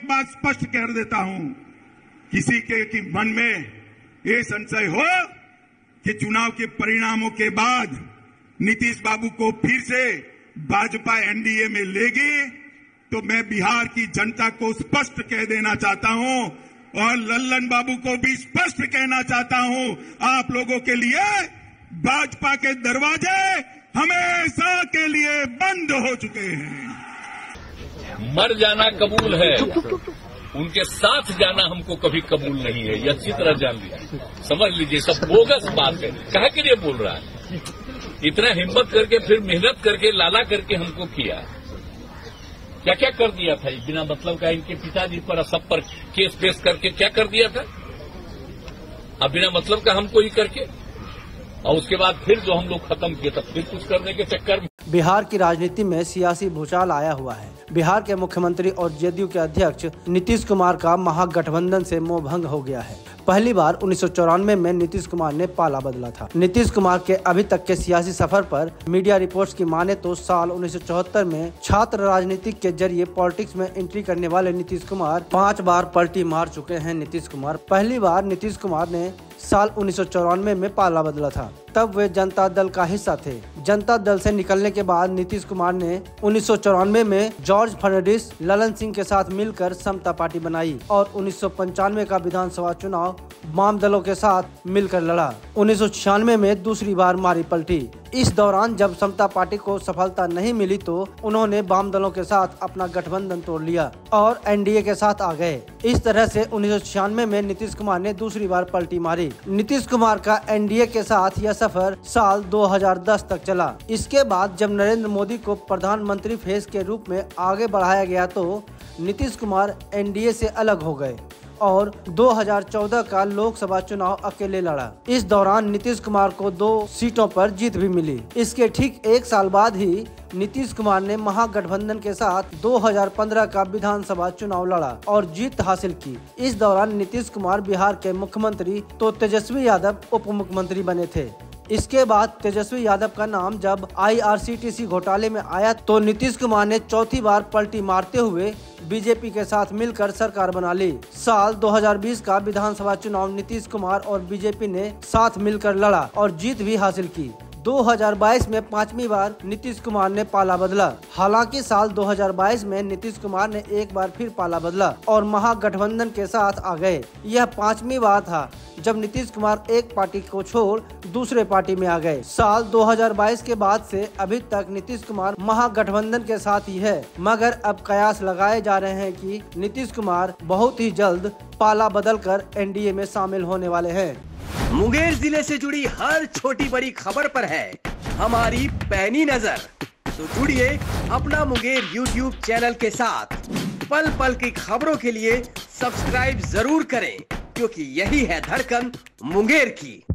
बात स्पष्ट कर देता हूं, किसी के मन में ये संशय हो कि चुनाव के परिणामों के बाद नीतीश बाबू को फिर से भाजपा एनडीए में लेगी, तो मैं बिहार की जनता को स्पष्ट कह देना चाहता हूं और लल्लन बाबू को भी स्पष्ट कहना चाहता हूं, आप लोगों के लिए भाजपा के दरवाजे हमेशा के लिए बंद हो चुके हैं। मर जाना कबूल है, उनके साथ जाना हमको कभी कबूल नहीं है, ये अच्छी तरह जान लिया, समझ लीजिए। सब बोगस बात है, काहे के लिए बोल रहा है? इतना हिम्मत करके फिर मेहनत करके लाला करके हमको किया, क्या क्या कर दिया था बिना मतलब का। इनके पिताजी पर सब पर केस पेश करके क्या कर दिया था, अब बिना मतलब का हमको ही करके, और उसके बाद फिर जो हम लोग खत्म किए तब फिर कुछ करने के चक्कर में। बिहार की राजनीति में सियासी भूचाल आया हुआ है। बिहार के मुख्यमंत्री और जदयू के अध्यक्ष नीतीश कुमार का महागठबंधन से मोहभंग हो गया है। पहली बार 1994 में नीतीश कुमार ने पाला बदला था। नीतीश कुमार के अभी तक के सियासी सफर पर मीडिया रिपोर्ट्स की माने तो साल 1974 में छात्र राजनीति के जरिए पॉलिटिक्स में एंट्री करने वाले नीतीश कुमार 5 बार पलटी मार चुके हैं। नीतीश कुमार पहली बार नीतीश कुमार ने साल 1994 में पाला बदला था, तब वे जनता दल का हिस्सा थे। जनता दल से निकलने के बाद नीतीश कुमार ने 1994 में जॉर्ज फर्नांडिस, ललन सिंह के साथ मिलकर समता पार्टी बनाई और 1995 का विधानसभा चुनाव वाम दलों के साथ मिलकर लड़ा। 1996 में दूसरी बार मारी पलटी। इस दौरान जब समता पार्टी को सफलता नहीं मिली तो उन्होंने वाम दलों के साथ अपना गठबंधन तोड़ लिया और एनडीए के साथ आ गए। इस तरह से 1996 में नीतीश कुमार ने दूसरी बार पलटी मारी। नीतीश कुमार का एनडीए के साथ यह सफर साल 2010 तक चला। इसके बाद जब नरेंद्र मोदी को प्रधानमंत्री फेस के रूप में आगे बढ़ाया गया तो नीतीश कुमार एनडीए से अलग हो गए और 2014 का लोकसभा चुनाव अकेले लड़ा। इस दौरान नीतीश कुमार को 2 सीटों पर जीत भी मिली। इसके ठीक 1 साल बाद ही नीतीश कुमार ने महागठबंधन के साथ 2015 का विधानसभा चुनाव लड़ा और जीत हासिल की। इस दौरान नीतीश कुमार बिहार के मुख्यमंत्री तो तेजस्वी यादव उप मुख्यमंत्री बने थे। इसके बाद तेजस्वी यादव का नाम जब IRCTC घोटाले में आया तो नीतीश कुमार ने चौथी बार पलटी मारते हुए बीजेपी के साथ मिलकर सरकार बना ली। साल 2020 का विधानसभा चुनाव नीतीश कुमार और बीजेपी ने साथ मिलकर लड़ा और जीत भी हासिल की। 2022 में 5वीं बार नीतीश कुमार ने पाला बदला। हालांकि साल 2022 में नीतीश कुमार ने एक बार फिर पाला बदला और महागठबंधन के साथ आ गए। यह 5वीं बार था जब नीतीश कुमार एक पार्टी को छोड़ दूसरे पार्टी में आ गए। साल 2022 के बाद से अभी तक नीतीश कुमार महागठबंधन के साथ ही है, मगर अब कयास लगाए जा रहे हैं कि नीतीश कुमार बहुत ही जल्द पाला बदलकर एनडीए में शामिल होने वाले हैं। मुंगेर जिले से जुड़ी हर छोटी बड़ी खबर पर है हमारी पैनी नजर, तो जुड़िए अपना मुंगेर यूट्यूब चैनल के साथ। पल पल की खबरों के लिए सब्सक्राइब जरूर करें, क्योंकि यही है धड़कन मुंगेर की।